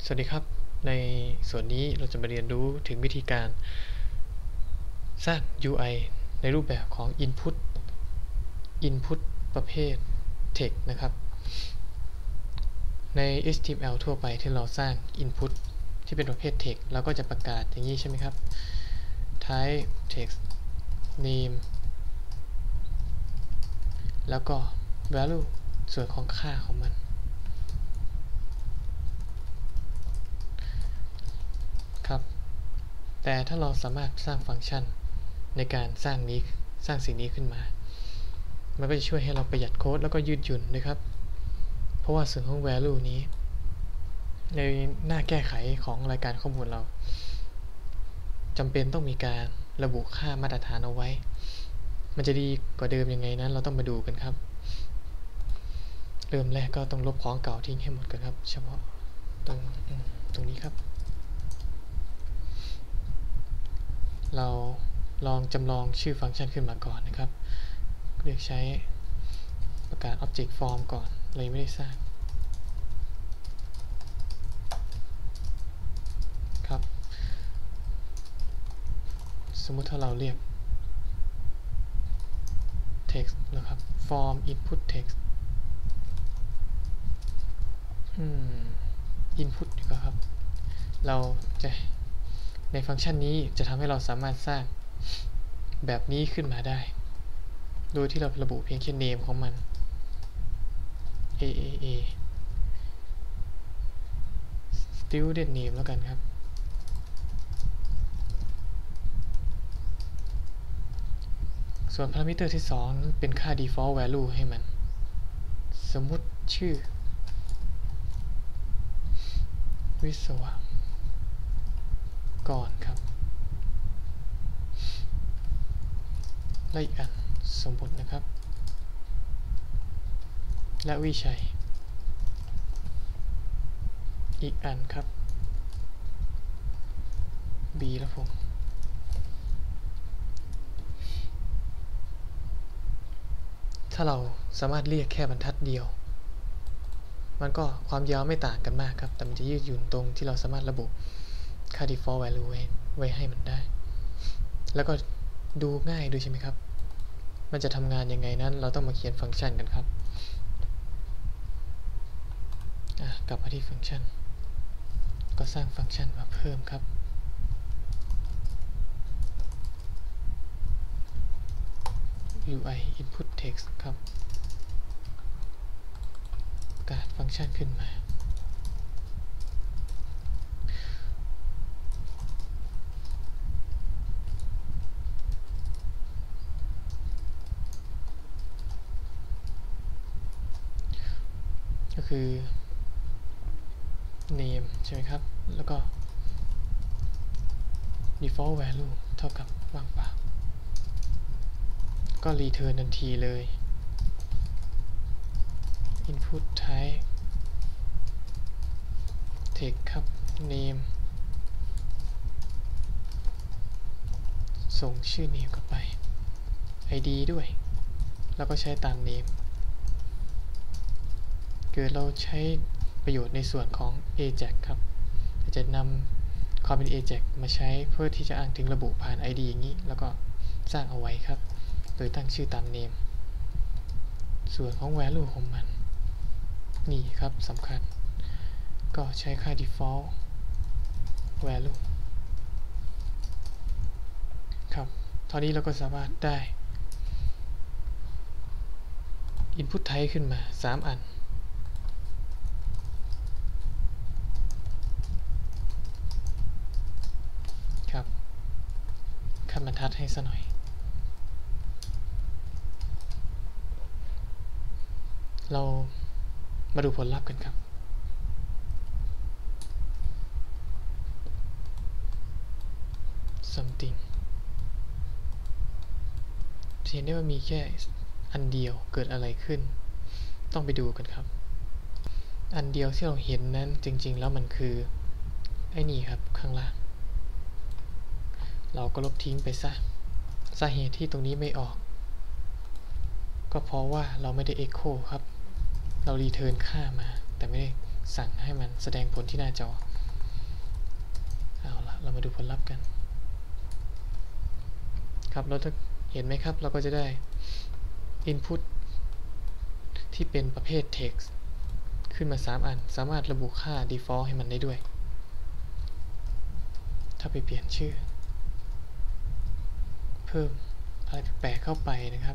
สวัสดีครับในส่วนนี้เราจะมาเรียนรู้ถึงวิธีการสร้าง UI ในรูปแบบของ Input ประเภท Text นะครับใน HTML ทั่วไปที่เราสร้าง Input ที่เป็นประเภท Text เราก็จะประกาศอย่างนี้ใช่ไหมครับ Type Text Name แล้วก็ Value ส่วนของค่าของมันครับแต่ถ้าเราสามารถสร้างฟังก์ชันในการสร้างสิ่งนี้ขึ้นมามันก็จะช่วยให้เราประหยัดโค้ดแล้วก็ยืดหยุ่นนะครับเพราะว่าส่วนของ value นี้ในหน้าแก้ไขของรายการข้อมูลเราจำเป็นต้องมีการระบุค่ามาตรฐานเอาไว้มันจะดีกว่าเดิมยังไงนั้นเราต้องมาดูกันครับเริ่มแรกก็ต้องลบของเก่าทิ้งให้หมดกันครับเฉพาะตรงนี้ครับเราลองจำลองชื่อฟังก์ชันขึ้นมาก่อนนะครับเรียกใช้ประกาศ Object Form ก่อนเลยไม่ได้สร้างครับสมมุติถ้าเราเรียก text นะครับ form input text input ดีกว่าครับเราจะในฟังก์ชันนี้จะทำให้เราสามารถสร้างแบบนี้ขึ้นมาได้โดยที่เราระบุเพียงแค่ name ของมัน AAA student name แล้วกันครับส่วนพารามิเตอร์ที่2เป็นค่า default value ให้มันสมมุติชื่อวิศวกรครับและอีกอันสมมุตินะครับและวิชัยอีกอันครับบีและพงศ์ถ้าเราสามารถเรียกแค่บรรทัดเดียวมันก็ความยาวไม่ต่างกันมากครับแต่มันจะยืดหยุ่นตรงที่เราสามารถระบุค่า default value ไว้ให้มันได้แล้วก็ดูง่ายด้วยใช่ไหมครับมันจะทำงานยังไงนั้นเราต้องมาเขียนฟังก์ชันกันครับกลับมาที่ฟังก์ชันก็สร้างฟังก์ชันมาเพิ่มครับUI input text ครับประกาศฟังก์ชันขึ้นมาก็คือ name ใช่ไหมครับแล้วก็ default value เท่ากับว่างเปล่าก็ return ทันทีเลย input type text ครับ name ส่งชื่อ name เข้าไป id ด้วยแล้วก็ใช้ตาม name เกิดเราใช้ประโยชน์ในส่วนของ ajax ครับจะนำความเป็น ajax มาใช้เพื่อที่จะอ้างถึงระบุผ่าน id อย่างนี้แล้วก็สร้างเอาไว้ครับโดยตั้งชื่อตาม name ส่วนของ value ของมันนี่ครับสำคัญก็ใช้ค่า default value ครับตอนนี้เราก็สามารถได้ input type ขึ้นมา3อันครับขั้นบรรทัดให้ซะหน่อยเรามาดูผลลัพธ์กันครับsomething เห็นได้ว่ามีแค่อันเดียวเกิดอะไรขึ้นต้องไปดูกันครับอันเดียวที่เราเห็นนั้นจริงๆแล้วมันคือไอ้นี่ครับข้างล่างเราก็ลบทิ้งไปซะสาเหตุที่ตรงนี้ไม่ออกก็เพราะว่าเราไม่ได้ echo ครับเรา return ค่ามาแต่ไม่ได้สั่งให้มันแสดงผลที่หน้าจอเรามาดูผลลัพธ์กันครับเราจะเห็นไหมครับเราก็จะได้ input ที่เป็นประเภท text ขึ้นมา3อันสามารถระบุค่า default ให้มันได้ด้วยถ้าไปเปลี่ยนชื่อเพิ่มอะไรแปลกๆเข้าไปนะครับ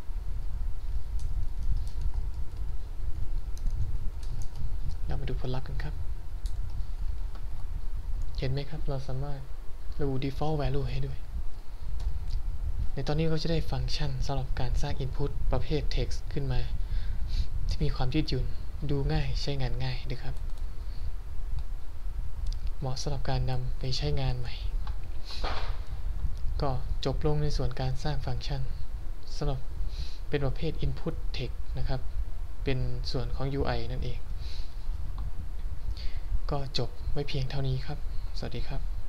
เรามาดูผลลัพธ์กันครับเห็นไหมครับเราสามารถระบุ default value ให้ด้วยในตอนนี้เราจะได้ฟังก์ชันสำหรับการสร้าง input ประเภท text ขึ้นมาที่มีความยืดหยุ่นดูง่ายใช้งานง่ายนะครับเหมาะสำหรับการนำไปใช้งานใหม่ก็จบลงในส่วนการสร้างฟังก์ชันสำหรับเป็นประเภท input text นะครับเป็นส่วนของ UI นั่นเองก็จบไว้เพียงเท่านี้ครับสวัสดีครับ